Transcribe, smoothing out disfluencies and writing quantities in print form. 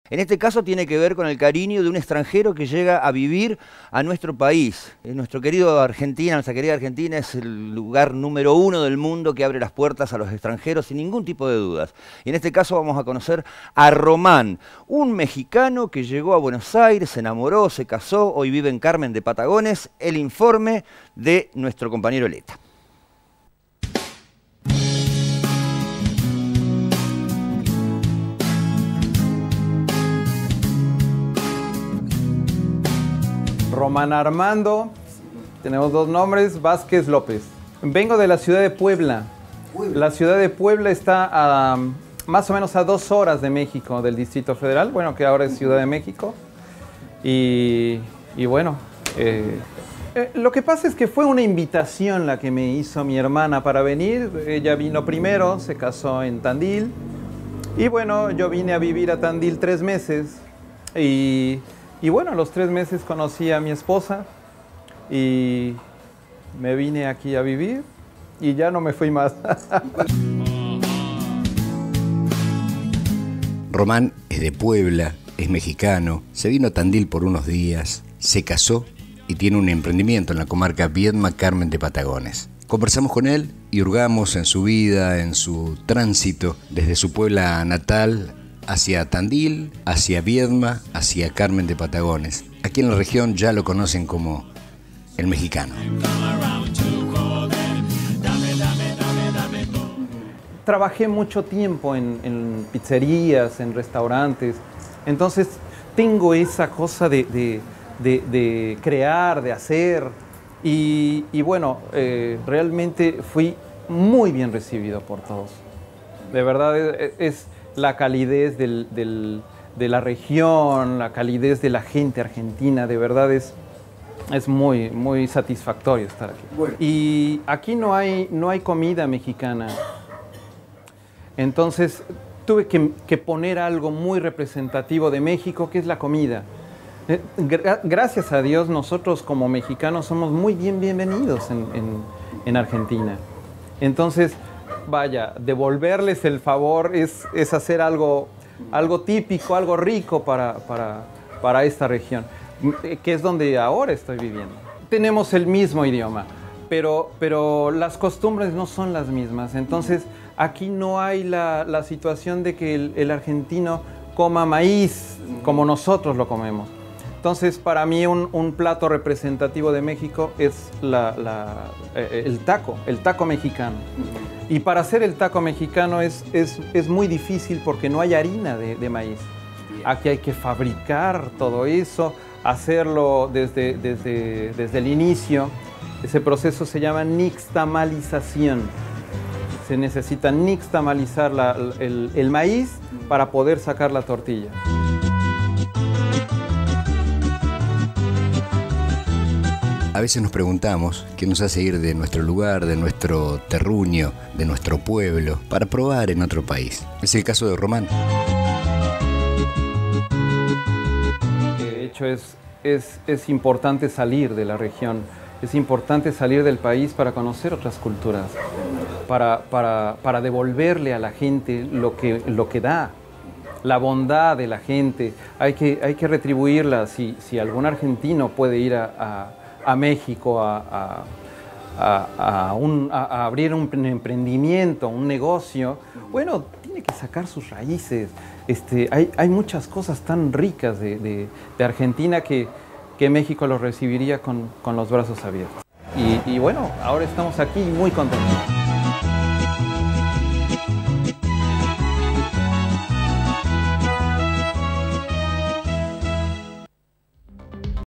En este caso tiene que ver con el cariño de un extranjero que llega a vivir a nuestro país. Nuestro querido Argentina, nuestra querida Argentina es el lugar número 1 del mundo que abre las puertas a los extranjeros sin ningún tipo de dudas. Y en este caso vamos a conocer a Román, un mexicano que llegó a Buenos Aires, se enamoró, se casó, hoy vive en Carmen de Patagones. El informe de nuestro compañero Leta. Román Armando, tenemos dos nombres, Vázquez López. Vengo de la ciudad de Puebla. La ciudad de Puebla está a más o menos a 2 horas de México, del Distrito Federal, bueno, que ahora es Ciudad de México. Y bueno, lo que pasa es que fue una invitación la que me hizo mi hermana para venir. Ella vino primero, se casó en Tandil. Y bueno, yo vine a vivir a Tandil 3 meses. Y bueno, a los 3 meses conocí a mi esposa y me vine aquí a vivir y ya no me fui más. Román es de Puebla, es mexicano, se vino a Tandil por unos días, se casó y tiene un emprendimiento en la comarca Viedma, Carmen de Patagones. Conversamos con él y hurgamos en su vida, en su tránsito desde su Puebla natal hacia Tandil, hacia Viedma, hacia Carmen de Patagones. Aquí en la región ya lo conocen como el mexicano. Trabajé mucho tiempo en pizzerías, en restaurantes, entonces tengo esa cosa de crear, de hacer, y bueno, realmente fui muy bien recibido por todos. De verdad es la calidez de la región, la calidez de la gente argentina, de verdad es muy, muy satisfactorio estar aquí. Bueno. Y aquí no hay comida mexicana. Entonces tuve que poner algo muy representativo de México, que es la comida. Gracias a Dios, nosotros como mexicanos somos muy bienvenidos en Argentina. Entonces, vaya, devolverles el favor es hacer algo típico, algo rico para esta región, que es donde ahora estoy viviendo. Tenemos el mismo idioma, pero las costumbres no son las mismas. Entonces, aquí no hay la situación de que el argentino coma maíz como nosotros lo comemos. Entonces, para mí un plato representativo de México es el taco mexicano. Y para hacer el taco mexicano es muy difícil porque no hay harina de maíz. Aquí hay que fabricar todo eso, hacerlo desde el inicio. Ese proceso se llama nixtamalización. Se necesita nixtamalizar el maíz para poder sacar la tortilla. A veces nos preguntamos qué nos hace ir de nuestro lugar, de nuestro terruño, de nuestro pueblo, para probar en otro país. Es el caso de Román. De hecho, es importante salir de la región, es importante salir del país para conocer otras culturas, para devolverle a la gente lo que da, la bondad de la gente. Hay que retribuirla. Si algún argentino puede ir a México a abrir un emprendimiento, un negocio, bueno, tiene que sacar sus raíces. Hay muchas cosas tan ricas de Argentina que México los recibiría con los brazos abiertos. Y bueno, ahora estamos aquí muy contentos.